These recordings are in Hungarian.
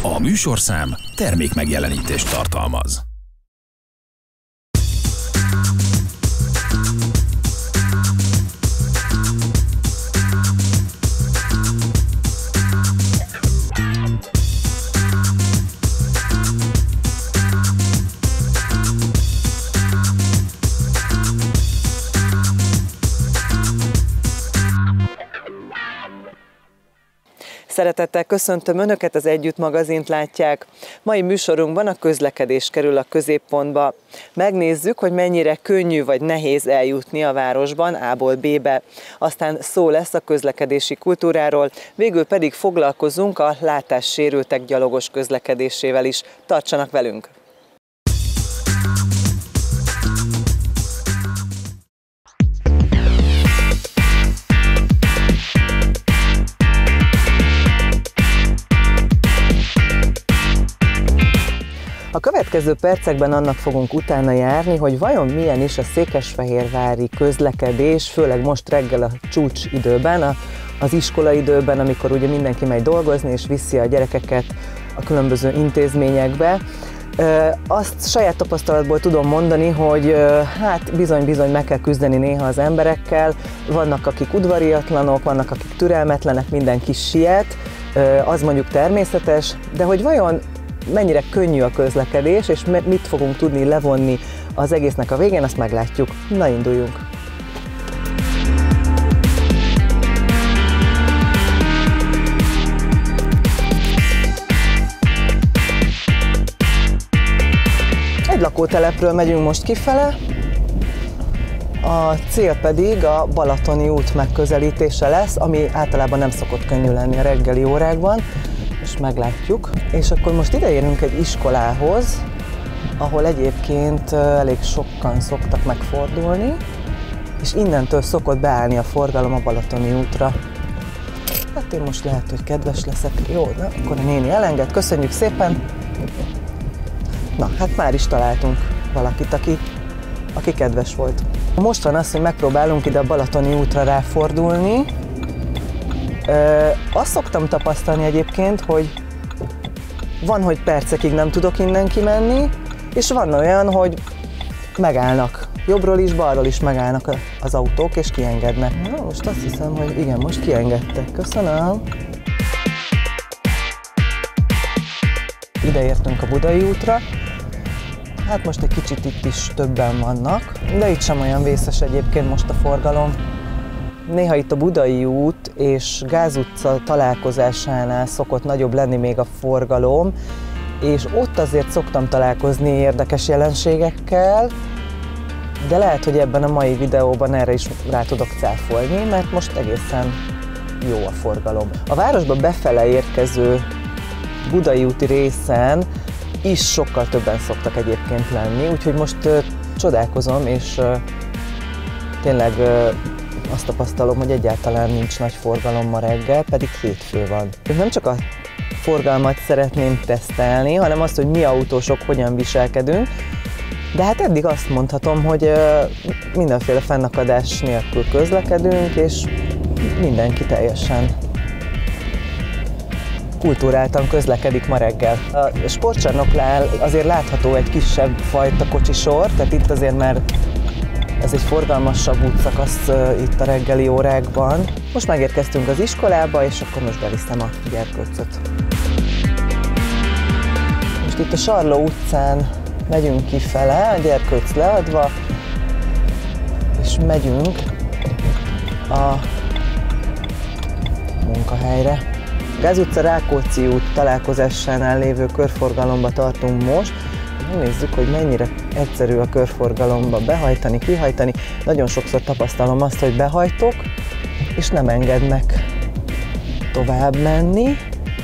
A műsorszám termékmegjelenítést tartalmaz. Szeretettel köszöntöm Önöket, az Együtt magazint látják. Mai műsorunkban a közlekedés kerül a középpontba. Megnézzük, hogy mennyire könnyű vagy nehéz eljutni a városban A-ból B-be. Aztán szó lesz a közlekedési kultúráról, végül pedig foglalkozunk a látássérültek gyalogos közlekedésével is. Tartsanak velünk! A következő percekben annak fogunk utána járni, hogy vajon milyen is a székesfehérvári közlekedés, főleg most reggel a csúcsidőben, az iskolaidőben, amikor ugye mindenki megy dolgozni és viszi a gyerekeket a különböző intézményekbe. Azt saját tapasztalatból tudom mondani, hogy hát bizony-bizony meg kell küzdeni néha az emberekkel, vannak akik udvariatlanok, vannak akik türelmetlenek, mindenki siet, az mondjuk természetes, de hogy vajon mennyire könnyű a közlekedés, és mit fogunk tudni levonni az egésznek a végén, azt meglátjuk. Na, induljunk! Egy lakótelepről megyünk most kifele, a cél pedig a Balatoni út megközelítése lesz, ami általában nem szokott könnyű lenni a reggeli órákban. És meglátjuk. És akkor most ideérünk egy iskolához, ahol egyébként elég sokan szoktak megfordulni, és innentől szokott beállni a forgalom a Balatoni útra. Hát én most lehet, hogy kedves leszek. Jó, na, akkor a néni elenged. Köszönjük szépen! Na, hát már is találtunk valakit, aki kedves volt. Most van az, hogy megpróbálunk ide a Balatoni útra ráfordulni. Azt szoktam tapasztalni egyébként, hogy van, hogy percekig nem tudok innen kimenni, és van olyan, hogy megállnak. Jobbról is, balról is megállnak az autók, és kiengednek. Na, most azt hiszem, hogy igen, most kiengedtek. Köszönöm. Ide értünk a Budai útra. Hát most egy kicsit itt is többen vannak, de itt sem olyan vészes egyébként most a forgalom. Néha itt a Budai út és Gáz utca találkozásánál szokott nagyobb lenni még a forgalom, és ott azért szoktam találkozni érdekes jelenségekkel, de lehet, hogy ebben a mai videóban erre is rá tudok cáfolni, mert most egészen jó a forgalom. A városba befele érkező Budai úti részen is sokkal többen szoktak egyébként lenni, úgyhogy most csodálkozom, és tényleg azt tapasztalom, hogy egyáltalán nincs nagy forgalom ma reggel, pedig hétfő van. Nem csak a forgalmat szeretném tesztelni, hanem azt, hogy mi autósok hogyan viselkedünk, de hát eddig azt mondhatom, hogy mindenféle fennakadás nélkül közlekedünk, és mindenki teljesen kultúráltan közlekedik ma reggel. A sportcsarnoknál azért látható egy kisebb fajta kocsisor, tehát itt azért már ez egy forgalmasabb útszakasz itt a reggeli órákban. Most megérkeztünk az iskolába, és akkor most beviszem a gyerkőcöt. Most itt a Sarló utcán megyünk kifele, a gyerkőc leadva, és megyünk a munkahelyre. Gáz utca Rákóczi út találkozásánál lévő körforgalomba tartunk most. Nézzük, hogy mennyire egyszerű a körforgalomba behajtani, kihajtani. Nagyon sokszor tapasztalom azt, hogy behajtok, és nem engednek tovább menni.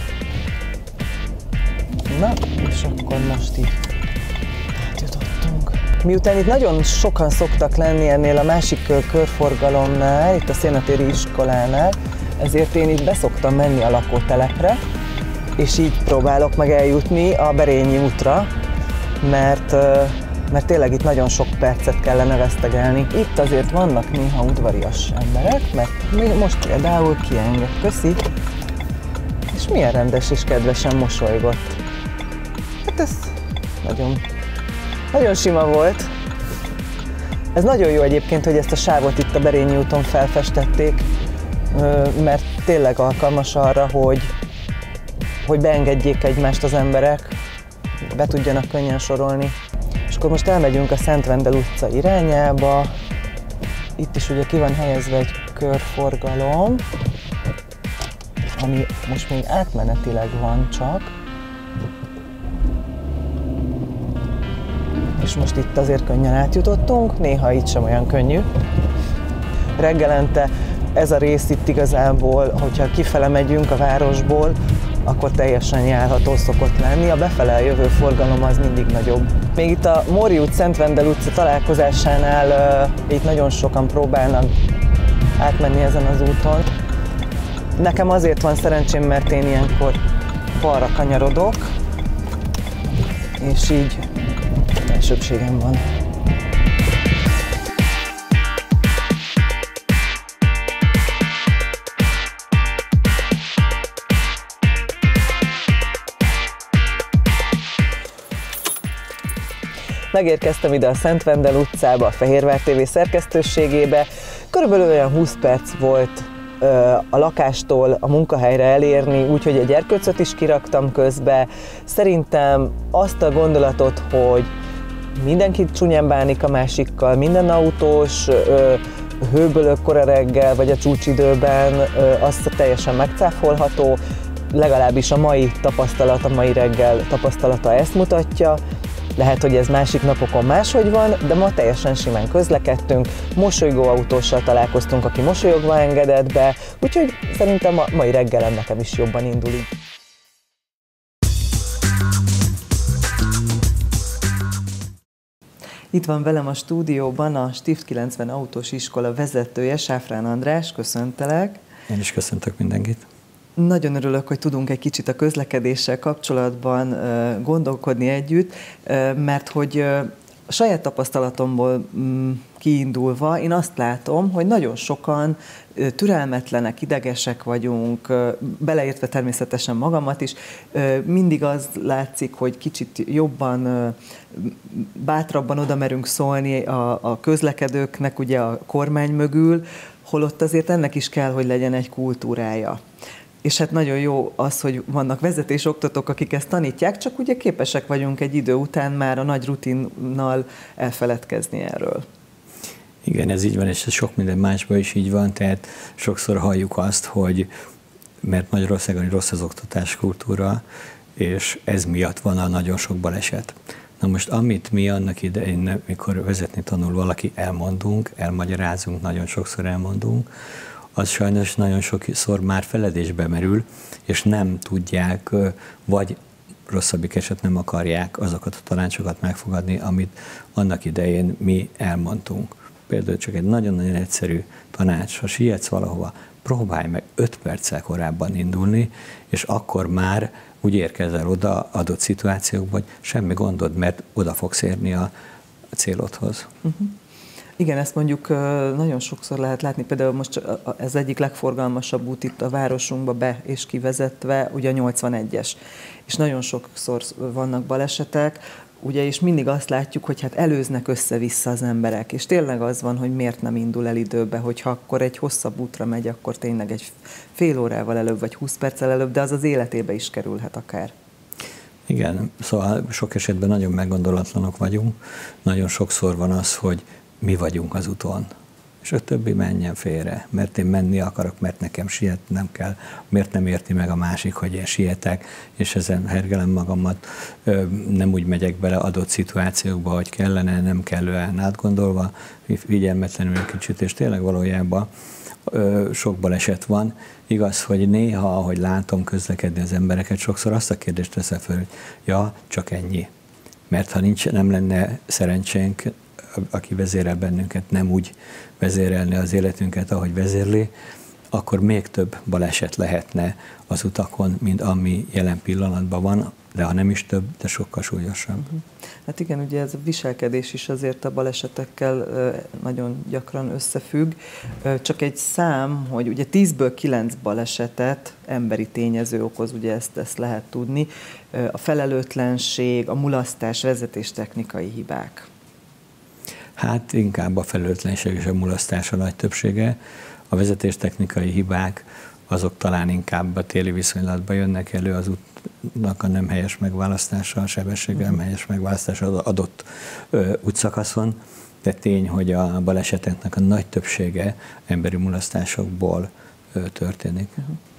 Na, és akkor most így átjutottunk. Miután itt nagyon sokan szoktak lenni ennél a másik körforgalomnál, itt a Szénatéri iskolánál, ezért én itt beszoktam menni a lakótelepre, és így próbálok meg eljutni a Berényi útra, mert tényleg itt nagyon sok percet kellene vesztegelni. Itt azért vannak néha udvarias emberek, mert most például kienged, köszi, és és milyen rendes és kedvesen mosolygott. Hát ez nagyon sima volt. Ez nagyon jó egyébként, hogy ezt a sávot itt a Berényi úton felfestették, mert tényleg alkalmas arra, hogy beengedjék egymást az emberek, be tudjanak könnyen sorolni. És akkor most elmegyünk a Szent Vendel utca irányába. Itt is ugye ki van helyezve egy körforgalom, ami most még átmenetileg van csak. És most itt azért könnyen átjutottunk, néha itt sem olyan könnyű. Reggelente ez a rész itt igazából, hogyha kifele megyünk a városból, akkor teljesen járható szokott lenni, a befele jövő forgalom az mindig nagyobb. Még itt a Móri út, Szent Vendel utca találkozásánál itt nagyon sokan próbálnak átmenni ezen az úton. Nekem azért van szerencsém, mert én ilyenkor balra kanyarodok, és így elsőbségem van. Megérkeztem ide a Szent Vendel utcába, a Fehérvár TV szerkesztőségébe. Körülbelül olyan 20 perc volt a lakástól a munkahelyre elérni, úgyhogy egy erkölcöt is kiraktam közbe. Szerintem azt a gondolatot, hogy mindenki csúnyán bánik a másikkal, minden autós hőbölök kora reggel vagy a csúcsidőben, az teljesen megcáfolható, legalábbis a mai tapasztalat, a mai reggel tapasztalata ezt mutatja. Lehet, hogy ez másik napokon máshogy van, de ma teljesen simán közlekedtünk, mosolygó autóssal találkoztunk, aki mosolyogva engedett be, úgyhogy szerintem a mai reggelem nekem is jobban indul így. Itt van velem a stúdióban a Stift 90 autós iskola vezetője, Sáfrán András, köszöntelek. Én is köszöntök mindenkit. Nagyon örülök, hogy tudunk egy kicsit a közlekedéssel kapcsolatban gondolkodni együtt, mert hogy a saját tapasztalatomból kiindulva én azt látom, hogy nagyon sokan türelmetlenek, idegesek vagyunk, beleértve természetesen magamat is. Mindig az látszik, hogy kicsit jobban, bátrabban oda merünk szólni a közlekedőknek ugye a kormány mögül, holott azért ennek is kell, hogy legyen egy kultúrája. És hát nagyon jó az, hogy vannak vezetésoktatók, akik ezt tanítják, csak ugye képesek vagyunk egy idő után már a nagy rutinnal elfeledkezni erről. Igen, ez így van, és ez sok minden másban is így van, tehát sokszor halljuk azt, hogy mert Magyarországon rossz az oktatáskultúra, és ez miatt van a nagyon sok baleset. Na most, amit mi annak idején, mikor vezetni tanul valaki, elmagyarázunk, nagyon sokszor elmondunk, az sajnos nagyon sokszor már feledésbe merül, és nem tudják, vagy rosszabbik eset nem akarják azokat a tanácsokat megfogadni, amit annak idején mi elmondtunk. Például csak egy nagyon-nagyon egyszerű tanács, ha sietsz valahova, próbálj meg 5 perccel korábban indulni, és akkor már úgy érkezel oda adott szituációkban, hogy semmi gondod, mert oda fogsz érni a célodhoz. Igen, ezt mondjuk nagyon sokszor lehet látni, például most ez egyik legforgalmasabb út itt a városunkba be és kivezetve, ugye a 81-es. És nagyon sokszor vannak balesetek, ugye, és mindig azt látjuk, hogy hát előznek össze-vissza az emberek, és tényleg az van, hogy miért nem indul el időbe, hogyha akkor egy hosszabb útra megy, akkor tényleg egy fél órával előbb, vagy 20 perccel előbb, de az az életébe is kerülhet akár. Igen, szóval sok esetben nagyon meggondolatlanok vagyunk, nagyon sokszor van az, hogy mi vagyunk az úton, és a többi menjen félre, mert én menni akarok, mert nekem sietnem kell, miért nem érti meg a másik, hogy én sietek, és ezen hergelem magamat, nem úgy megyek bele adott szituációkba, hogy kellene, nem kellően átgondolva, figyelmetlenül kicsit, és tényleg valójában sok baleset van. Igaz, hogy néha, ahogy látom közlekedni az embereket, sokszor azt a kérdést teszem föl, hogy ja, csak ennyi. Mert ha nem lenne szerencsénk, aki vezérel bennünket, nem úgy vezérelni az életünket, ahogy vezérli, akkor még több baleset lehetne az utakon, mint ami jelen pillanatban van, de ha nem is több, de sokkal súlyosabb. Hát igen, ugye ez a viselkedés is azért a balesetekkel nagyon gyakran összefügg. Csak egy szám, hogy ugye 10-ből 9 balesetet emberi tényező okoz, ugye ezt lehet tudni. A felelőtlenség, a mulasztás, vezetéstechnikai hibák. Hát inkább a felelőtlenség és a mulasztás a nagy többsége. A vezetéstechnikai hibák azok talán inkább a téli viszonylatban jönnek elő, az útnak a nem helyes megválasztása, a sebességgel nem helyes megválasztása az adott útszakaszon, de tény, hogy a baleseteknek a nagy többsége emberi mulasztásokból történik.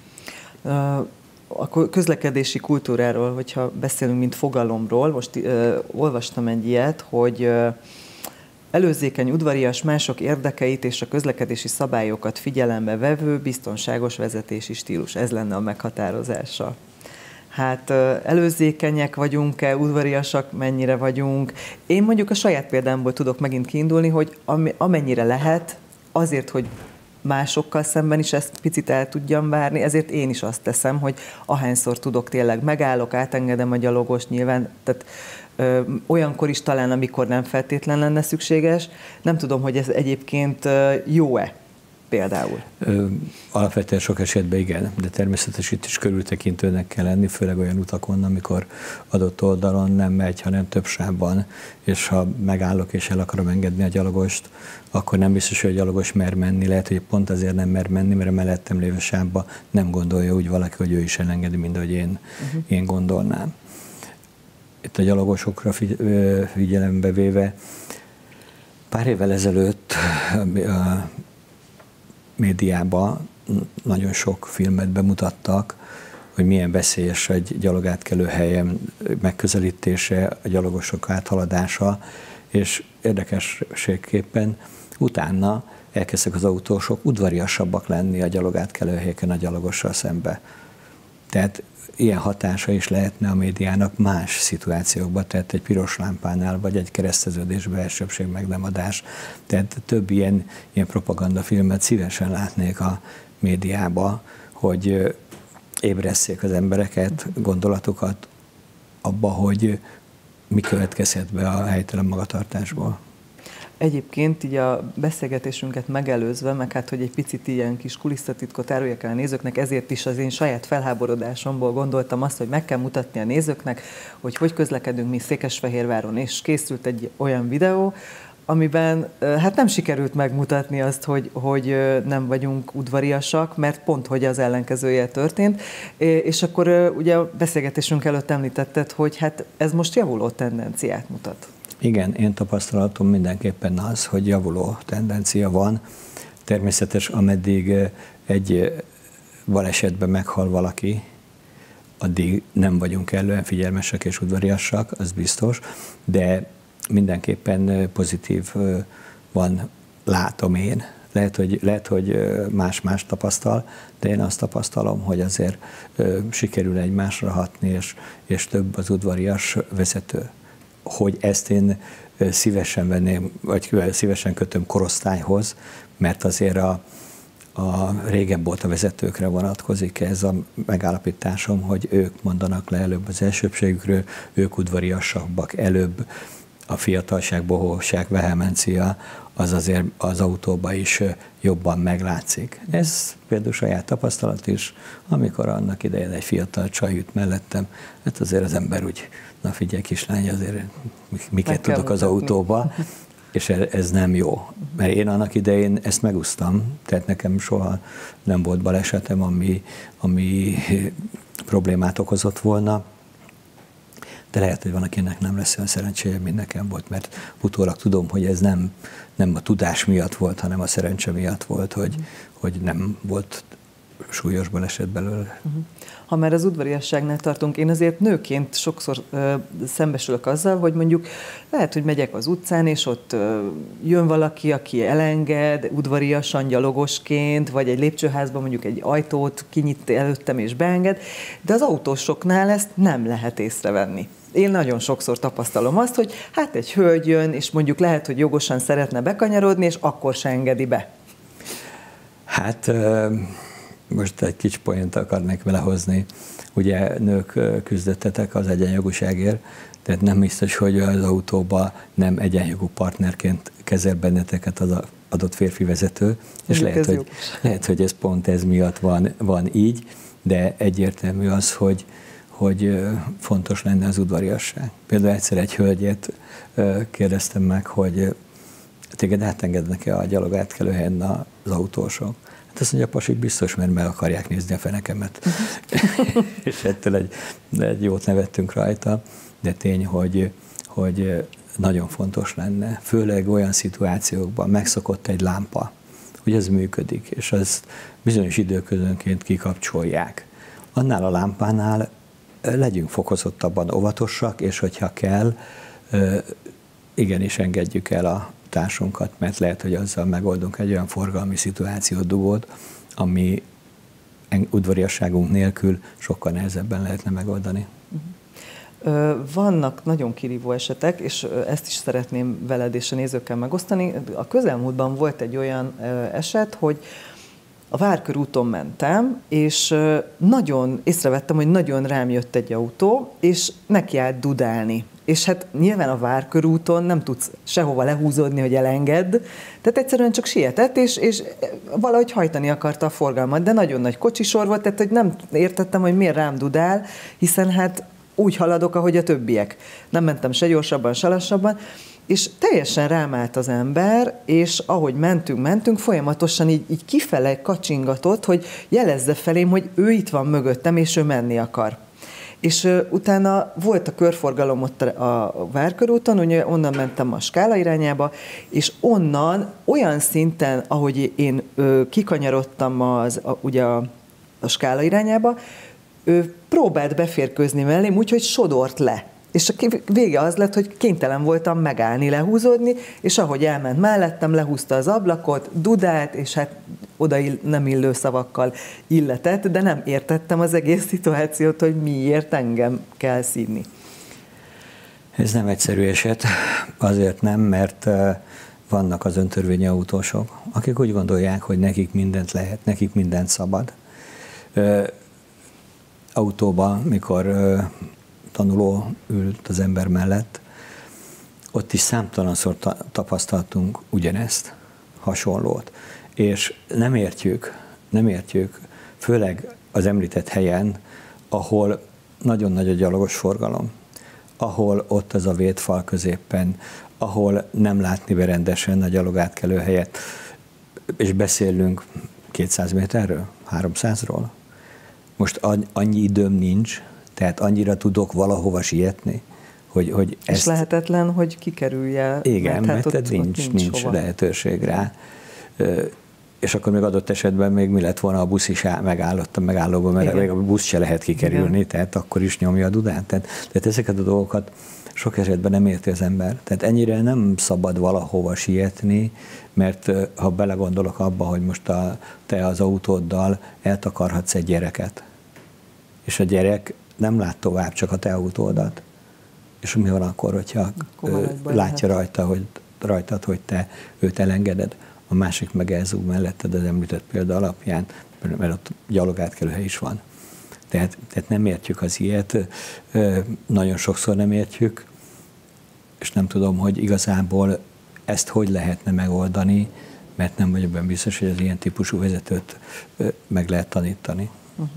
A közlekedési kultúráról, hogyha beszélünk, mint fogalomról, most olvastam egy ilyet, hogy előzékeny, udvarias, mások érdekeit és a közlekedési szabályokat figyelembe vevő, biztonságos vezetési stílus. Ez lenne a meghatározása. Hát előzékenyek vagyunk-e, udvariasak mennyire vagyunk? Én mondjuk a saját példámból tudok megint kiindulni, hogy amennyire lehet, azért, hogy másokkal szemben is ezt picit el tudjam várni, ezért én is azt teszem, hogy ahányszor tudok, tényleg megállok, átengedem a gyalogost, nyilván, tehát olyankor is talán, amikor nem feltétlen lenne szükséges. Nem tudom, hogy ez egyébként jó-e például. Alapvetően sok esetben igen, de természetesen itt is körültekintőnek kell lenni, főleg olyan utakon, amikor adott oldalon nem megy, hanem több sávban, és ha megállok és el akarom engedni a gyalogost, akkor nem biztos, hogy a gyalogos mer menni. Lehet, hogy pont azért nem mer menni, mert a mellettem lévő sávban nem gondolja úgy valaki, hogy ő is elengedi, mint ahogy én gondolnám. Itt a gyalogosokra figyelembe véve, pár évvel ezelőtt a médiában nagyon sok filmet bemutattak, hogy milyen veszélyes egy gyalogátkelő helyen megközelítése, a gyalogosok áthaladása, és érdekességképpen utána elkezdtek az autósok udvariasabbak lenni a gyalogátkelő helyeken a gyalogossal szembe. Tehát ilyen hatása is lehetne a médiának más szituációkban, tehát egy piros lámpánál, vagy egy kereszteződésben elsőbbség meg nem adás. Tehát több ilyen propagandafilmet szívesen látnék a médiába, hogy ébresszék az embereket, gondolatokat abba, hogy mi következhet be a helytelen magatartásból. Egyébként így a beszélgetésünket megelőzve, meg hát, hogy egy picit ilyen kis kulisszatitkot áruljak el a nézőknek, ezért is az én saját felháborodásomból gondoltam azt, hogy meg kell mutatni a nézőknek, hogy közlekedünk mi Székesfehérváron, és készült egy olyan videó, amiben hát nem sikerült megmutatni azt, hogy nem vagyunk udvariasak, mert pont, hogy az ellenkezője történt. És akkor ugye a beszélgetésünk előtt említetted, hogy hát ez most javuló tendenciát mutat. Igen, én tapasztalatom mindenképpen az, hogy javuló tendencia van. Természetes, ameddig egy balesetben meghal valaki, addig nem vagyunk kellően figyelmesek és udvariasak, az biztos, de mindenképpen pozitív van, látom én. Lehet, hogy más tapasztal, de én azt tapasztalom, hogy azért sikerül egymásra hatni, és több az udvarias vezető. Hogy ezt én szívesen venném, vagy szívesen kötöm korosztályhoz, mert azért a régebb volt a vezetőkre vonatkozik ez a megállapításom, hogy ők mondanak le előbb az elsőbbségükről, ők udvariasabbak előbb, a fiatalság, bohóság, vehemencia, az azért az autóban is jobban meglátszik. Ez például saját tapasztalat is, amikor annak idején egy fiatal csaj jut mellettem, hát azért az ember úgy, na figyelj kislány, azért miket tudok az autóba, és ez nem jó. Mert én annak idején ezt megúsztam, tehát nekem soha nem volt balesetem, ami problémát okozott volna, de lehet, hogy van, akinek nem lesz olyan szerencséje, mint nekem volt, mert utólag tudom, hogy ez nem a tudás miatt volt, hanem a szerencse miatt volt, hogy nem volt súlyos baleset belőle. Ha már az udvariasságnál tartunk, én azért nőként sokszor szembesülök azzal, hogy mondjuk lehet, hogy megyek az utcán, és ott jön valaki, aki elenged, udvariasan, gyalogosként, vagy egy lépcsőházban mondjuk egy ajtót kinyit előttem és beenged, de az autósoknál ezt nem lehet észrevenni. Én nagyon sokszor tapasztalom azt, hogy hát egy hölgy jön, és mondjuk lehet, hogy jogosan szeretne bekanyarodni, és akkor se engedi be. Hát most egy kicsi poént akarnék vele hozni. Ugye nők küzdöttetek az egyenjogúságért, tehát nem biztos, hogy az autóba nem egyenjogú partnerként kezel benneteket az adott férfi vezető, és lehet, hogy ez pont ez miatt van így, de egyértelmű az, hogy fontos lenne az udvariasság. Például egyszer egy hölgyet kérdeztem meg, hogy téged átengednek-e a gyalogátkelőhelyen az autósok? Hát azt mondja, pasik biztos, mert meg akarják nézni a fenekemet. És ettől egy jót nevettünk rajta, de tény, hogy nagyon fontos lenne, főleg olyan szituációkban megszokott egy lámpa, hogy ez működik, és az bizonyos időközönként kikapcsolják. Annál a lámpánál legyünk fokozottabban óvatosak, és hogyha kell, igenis engedjük el a társunkat, mert lehet, hogy azzal megoldunk egy olyan forgalmi szituációt, dugót, ami udvariasságunk nélkül sokkal nehezebben lehetne megoldani. Vannak nagyon kirívó esetek, és ezt is szeretném veled és a nézőkkel megosztani. A közelmúltban volt egy olyan eset, hogy a Várkörúton mentem, és nagyon észrevettem, hogy nagyon rám jött egy autó, és neki állt dudálni. És hát nyilván a Várkörúton nem tudsz sehova lehúzódni, hogy elengedd, tehát egyszerűen csak sietett, és valahogy hajtani akarta a forgalmat, de nagyon nagy kocsisor volt, tehát hogy nem értettem, hogy miért rám dudál, hiszen hát úgy haladok, ahogy a többiek. Nem mentem se gyorsabban, se lassabban, és teljesen rám állt az ember, és ahogy mentünk, folyamatosan így kifele kacsingatott, hogy jelezze felém, hogy ő itt van mögöttem, és ő menni akar. És utána volt a körforgalom ott a Várkörúton, ugye onnan mentem a Skála irányába, és onnan olyan szinten, ahogy én kikanyarodtam ugye a Skála irányába, ő próbált beférkőzni mellém, úgyhogy sodort le. És a vége az lett, hogy kénytelen voltam megállni, lehúzódni, és ahogy elment mellettem, lehúzta az ablakot, dudált, és hát oda nem illő szavakkal illetett, de nem értettem az egész szituációt, hogy miért engem kell szídni. Ez nem egyszerű eset, azért nem, mert vannak az öntörvényi autósok, akik úgy gondolják, hogy nekik mindent lehet, nekik mindent szabad. Autóba, mikor tanuló ült az ember mellett, ott is számtalanszor tapasztaltunk ugyanezt, hasonlót. És nem értjük, főleg az említett helyen, ahol nagyon nagy a gyalogos forgalom, ahol ott az a védfal középen, ahol nem látni be rendesen a gyalogátkelő helyet, és beszélünk 200 méterről, 300-ról. Most annyi időm nincs, tehát annyira tudok valahova sietni, hogy ezt... És lehetetlen, hogy kikerülje. Igen, mert ott nincs lehetőség rá. És akkor még adott esetben még mi lett volna, a busz is megállott a megállóban, mert még a busz se lehet kikerülni, igen. Tehát akkor is nyomja a dudát. Tehát ezeket a dolgokat sok esetben nem érti az ember. Tehát ennyire nem szabad valahova sietni, mert ha belegondolok abba, hogy most te az autóddal eltakarhatsz egy gyereket, és a gyerek nem lát tovább, csak a te autódat. És mi van akkor, hogyha látja rajtad, hogy te őt elengeded, a másik meg elzúg melletted az említett példa alapján, mert ott gyalogátkelőhely is van. Tehát nem értjük az ilyet, nagyon sokszor nem értjük, és nem tudom, hogy igazából ezt hogy lehetne megoldani, mert nem vagyok benne biztos, hogy az ilyen típusú vezetőt meg lehet tanítani.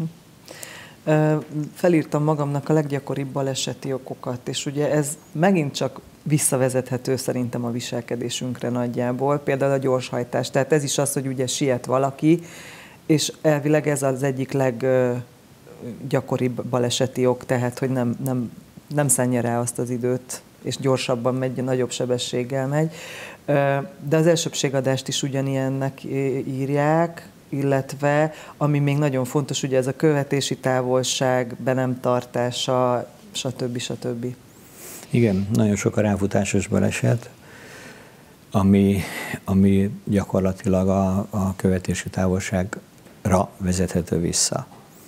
Felírtam magamnak a leggyakoribb baleseti okokat, és ugye ez megint csak visszavezethető szerintem a viselkedésünkre nagyjából, például a gyorshajtás. Tehát ez is az, hogy ugye siet valaki, és elvileg ez az egyik leggyakoribb baleseti ok, tehát hogy nem szánja rá azt az időt, és gyorsabban megy, nagyobb sebességgel megy. De az elsőbbségadást is ugyanilyennek írják, illetve ami még nagyon fontos, ugye ez a követési távolság, be nem tartása, stb. Igen, nagyon sok a ráfutásos baleset, ami gyakorlatilag a követési távolságra vezethető vissza.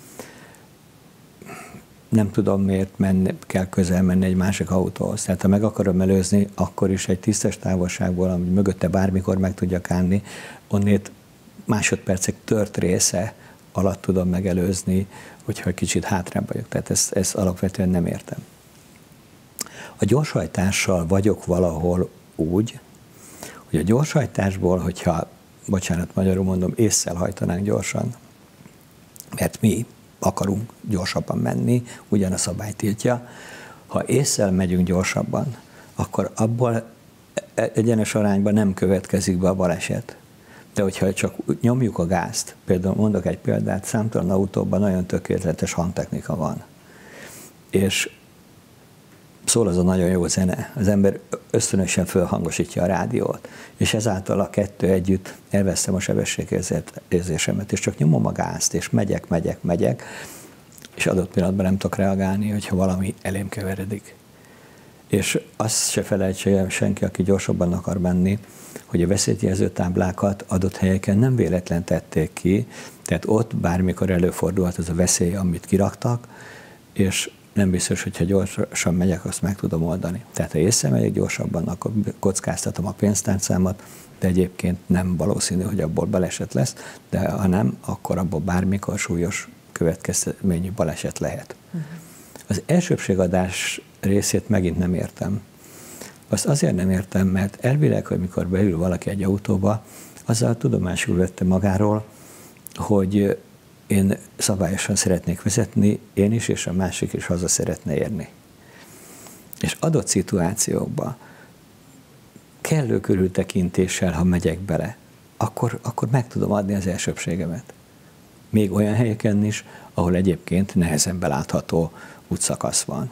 Nem tudom, miért kell közel menni egy másik autóhoz. Tehát ha meg akarom előzni, akkor is egy tisztes távolságból, ami mögötte bármikor meg tudjak állni, onnét másodpercek tört része alatt tudom megelőzni, hogyha kicsit hátrább vagyok. Tehát ezt alapvetően nem értem. A gyorshajtással vagyok valahol úgy, hogy a gyorshajtásból, hogyha, bocsánat, magyarul mondom, ésszel hajtanánk gyorsan, mert mi akarunk gyorsabban menni, ugyan a szabály tiltja. Ha ésszel megyünk gyorsabban, akkor abból egyenes arányban nem következik be a baleset. De hogyha csak nyomjuk a gázt, például mondok egy példát, számtalan autóban nagyon tökéletes hangtechnika van. És szól az a nagyon jó zene, az ember ösztönösen fölhangosítja a rádiót, és ezáltal a kettő együtt elvesztem a sebességérzésemet, és csak nyomom a gázt, és megyek, és adott pillanatban nem tudok reagálni, hogyha valami elém keveredik. És azt se felejtse senki, aki gyorsabban akar menni, hogy a veszélyjelző táblákat adott helyeken nem véletlen tették ki, tehát ott bármikor előfordulhat az a veszély, amit kiraktak, és nem biztos, hogyha gyorsan megyek, azt meg tudom oldani. Tehát ha észre megyek gyorsabban, akkor kockáztatom a pénztárcámat, de egyébként nem valószínű, hogy abból baleset lesz, de ha nem, akkor abból bármikor súlyos következményű baleset lehet. Az elsőbbségadás részét megint nem értem. Azt azért nem értem, mert elvileg, hogy mikor beül valaki egy autóba, azzal tudomásul vette magáról, hogy én szabályosan szeretnék vezetni, én is, és a másik is haza szeretne érni. És adott szituációkban kellő körültekintéssel, ha megyek bele, akkor meg tudom adni az elsőbbségemet. Még olyan helyeken is, ahol egyébként nehezen belátható útszakasz van.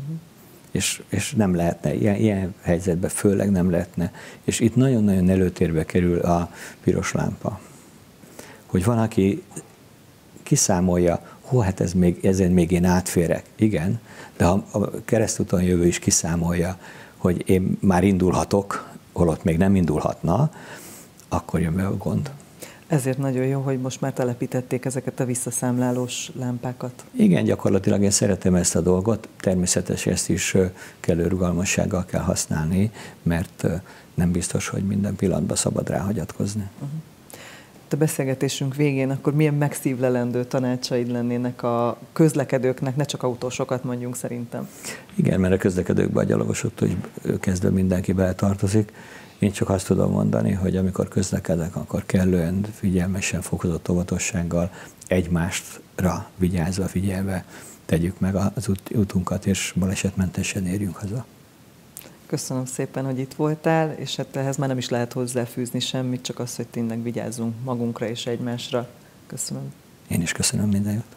És nem lehetne, ilyen helyzetben főleg nem lehetne. És itt nagyon-nagyon előtérbe kerül a piros lámpa. Hogy valaki kiszámolja, hát ezen még én átférek. Igen, de ha a keresztúton jövő is kiszámolja, hogy én már indulhatok, holott még nem indulhatna, akkor jön be a gond. Ezért nagyon jó, hogy most már telepítették ezeket a visszaszámlálós lámpákat. Igen, gyakorlatilag én szeretem ezt a dolgot, természetesen ezt is kellő rugalmassággal kell használni, mert nem biztos, hogy minden pillanatban szabad rá hagyatkozni. A beszélgetésünk végén akkor milyen megszívlelendő tanácsaid lennének a közlekedőknek, ne csak autósokat mondjunk szerintem? Igen, mert a közlekedőkben a gyalogosoktól kezdve mindenki beletartozik. Én csak azt tudom mondani, hogy amikor közlekedek, akkor kellően figyelmesen, fokozott óvatossággal, egymásra vigyázva, figyelve tegyük meg az útunkat, és balesetmentesen érjünk haza. Köszönöm szépen, hogy itt voltál, és hát ehhez már nem is lehet hozzáfűzni semmit, csak az, hogy tényleg vigyázzunk magunkra és egymásra. Köszönöm. Én is köszönöm, minden jót.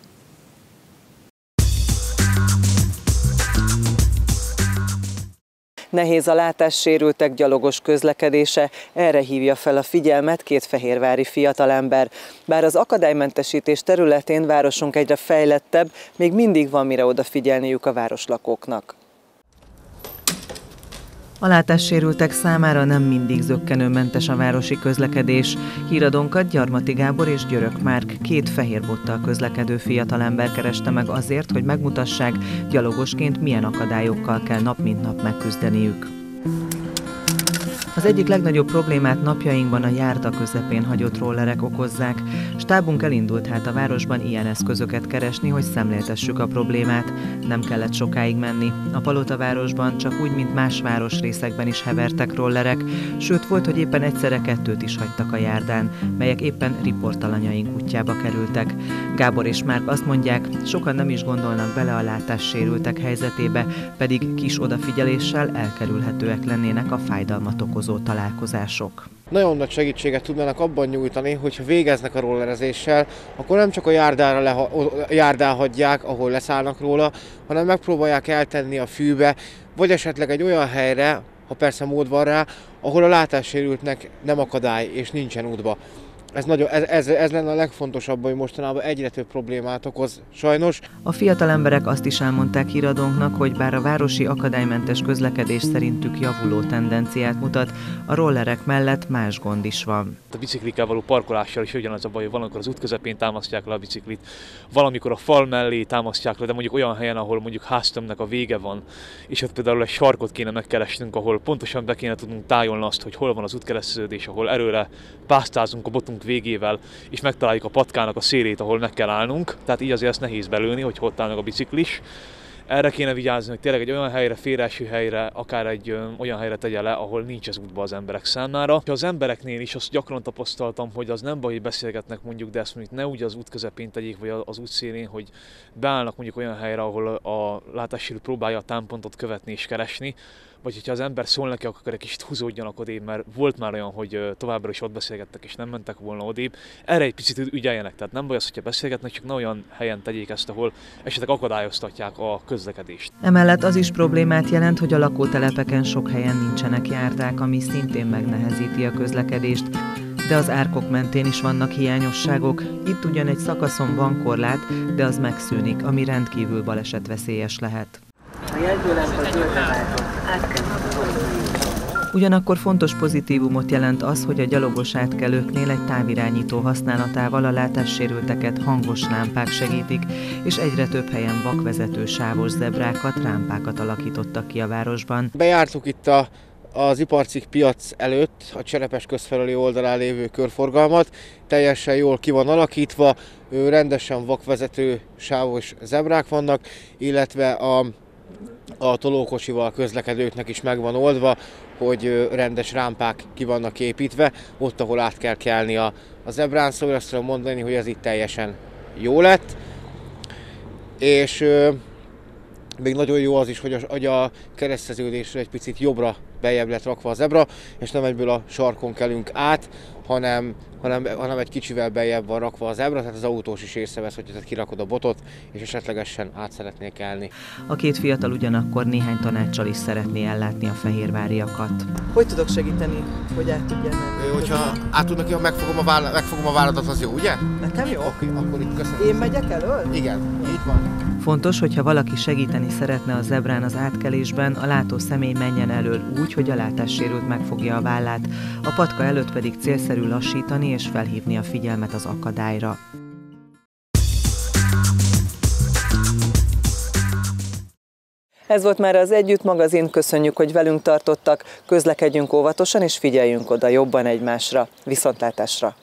Nehéz a látássérültek gyalogos közlekedése, erre hívja fel a figyelmet két fehérvári fiatalember. Bár az akadálymentesítés területén városunk egyre fejlettebb, még mindig van mire odafigyelniük a városlakóknak. A látássérültek számára nem mindig zökkenőmentes a városi közlekedés. Híradónkat Gyarmati Gábor és Györök Márk, két fehérbottal közlekedő fiatalember kereste meg azért, hogy megmutassák, gyalogosként milyen akadályokkal kell nap mint nap megküzdeniük. Az egyik legnagyobb problémát napjainkban a járda közepén hagyott rollerek okozzák. Stábunk elindult hát a városban ilyen eszközöket keresni, hogy szemléltessük a problémát. Nem kellett sokáig menni. A Palotavárosban csak úgy, mint más városrészekben is hevertek rollerek, sőt volt, hogy éppen egyszerre kettőt is hagytak a járdán, melyek éppen riportalanyaink útjába kerültek. Gábor és Márk azt mondják, sokan nem is gondolnak bele a látássérültek helyzetébe, pedig kis odafigyeléssel elkerülhetőek lennének a fájdalmat okozó találkozások. Nagyon nagy segítséget tudnának abban nyújtani, hogyha végeznek a rollerezéssel, akkor nem csak a járdán hagyják, ahol leszállnak róla, hanem megpróbálják eltenni a fűbe, vagy esetleg egy olyan helyre, ha persze mód van rá, ahol a látássérültnek nem akadály és nincsen útba. Ez lenne a legfontosabb, hogy mostanában egyre több problémát okoz, sajnos. A fiatal emberek azt is elmondták híradónknak, hogy bár a városi akadálymentes közlekedés szerintük javuló tendenciát mutat, a rollerek mellett más gond is van. A biciklikkel való parkolással is ugyanaz a baj, hogy valamikor az út közepén támasztják le a biciklit, valamikor a fal mellé támasztják le, de mondjuk olyan helyen, ahol mondjuk háztömbnek a vége van, és ott például egy sarkot kéne megkeresnünk, ahol pontosan be kéne tudnunk tájolni azt, hogy hol van az útkereszteződés, ahol erőre pásztázunk a botunk út végével, és megtaláljuk a patkának a szélét, ahol meg kell állnunk. Tehát így azért ezt nehéz belőni, hogy ott áll meg a biciklis. Erre kéne vigyázni, hogy tényleg egy olyan helyre, félreeső helyre, akár egy olyan helyre tegye le, ahol nincs az útba az emberek számára. Az embereknél is azt gyakran tapasztaltam, hogy az nem baj, hogy beszélgetnek mondjuk, de ezt mondjuk ne úgy az út közepén tegyék, vagy az út szélén, hogy beállnak mondjuk olyan helyre, ahol a látássérült próbálja a támpontot követni és keresni, vagy hogyha az ember szól neki, akkor egy kicsit húzódjanak odébb, mert volt már olyan, hogy továbbra is ott beszélgettek és nem mentek volna odébb. Erre egy picit ügyeljenek, tehát nem baj az, hogyha beszélgetnek, csak ne olyan helyen tegyék ezt, ahol esetleg akadályoztatják a közlekedést. Emellett az is problémát jelent, hogy a lakótelepeken sok helyen nincsenek járdák, ami szintén megnehezíti a közlekedést. De az árkok mentén is vannak hiányosságok. Itt ugyan egy szakaszon van korlát, de az megszűnik, ami rendkívül balesetveszélyes lehet. Ugyanakkor fontos pozitívumot jelent az, hogy a gyalogos átkelőknél egy távirányító használatával a látássérülteket hangos lámpák segítik, és egyre több helyen vakvezető sávos zebrákat, rámpákat alakítottak ki a városban. Bejártuk itt az Iparcikk piac előtt a Cserepes közfelőli oldalán lévő körforgalmat, teljesen jól ki van alakítva, rendesen vakvezető sávos zebrák vannak, illetve a tolókocsival közlekedőknek is meg van oldva, hogy rendes rámpák ki vannak építve, ott, ahol át kell kelni a zebrán, szóval azt tudom mondani, hogy ez itt teljesen jó lett. És még nagyon jó az is, hogy a kereszteződésre egy picit jobbra beljebb lett rakva a zebra, és nem egyből a sarkon kelünk át, hanem egy kicsivel beljebb van rakva a zebra, tehát az autós is észrevesz, hogy te kirakod a botot, és esetlegesen át szeretnél kelni. A két fiatal ugyanakkor néhány tanáccsal is szeretné ellátni a fehérváriakat. Hogy tudok segíteni, hogy át tudjál menni? Hogyha át tudnak, én megfogom a válladat, az jó, ugye? Nekem jó? Oké, akkor itt köszönöm. Én megyek elől? Igen, így van. Fontos, hogyha valaki segíteni szeretne a zebrán az átkelésben, a látó személy menjen elől úgy, hogy a látássérült megfogja a vállát, a patka előtt pedig célszerű lassítani és felhívni a figyelmet az akadályra. Ez volt már az Együtt magazin, köszönjük, hogy velünk tartottak, közlekedjünk óvatosan és figyeljünk oda jobban egymásra. Viszontlátásra!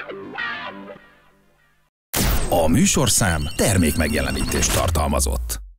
A műsorszám termékmegjelenítést tartalmazott.